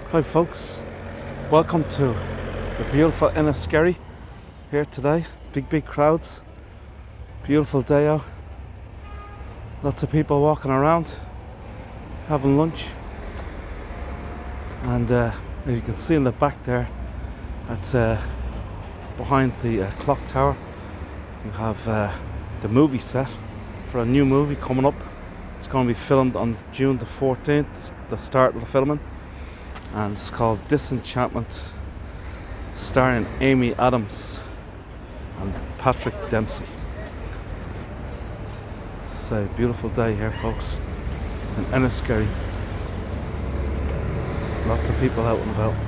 Hi folks, welcome to the beautiful Enniskerry here today. Big crowds, beautiful day out, lots of people walking around having lunch, and as you can see in the back there, that's behind the clock tower. You have the movie set for a new movie coming up. It's going to be filmed on June the 14th, the start of the filming, and it's called Disenchantment, starring Amy Adams and Patrick Dempsey. It's a beautiful day here, folks, in Enniskerry. Lots of people out and about.